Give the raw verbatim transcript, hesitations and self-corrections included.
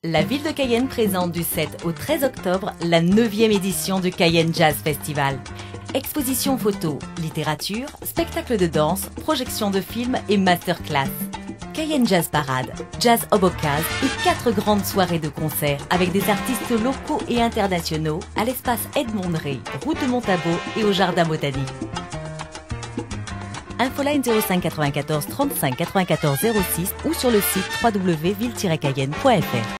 La ville de Cayenne présente du sept au treize octobre la neuvième édition du Cayenne Jazz Festival. Exposition photo, littérature, spectacle de danse, projection de films et masterclass. Cayenne Jazz Parade, Jazz Obokaz et quatre grandes soirées de concerts avec des artistes locaux et internationaux à l'espace Edmond Rey, route de Montabo et au Jardin Botanique. Infoline zéro cinq quatre-vingt-quatorze trente-cinq quatre-vingt-quatorze zéro six ou sur le site w w w point ville tiret cayenne point f r.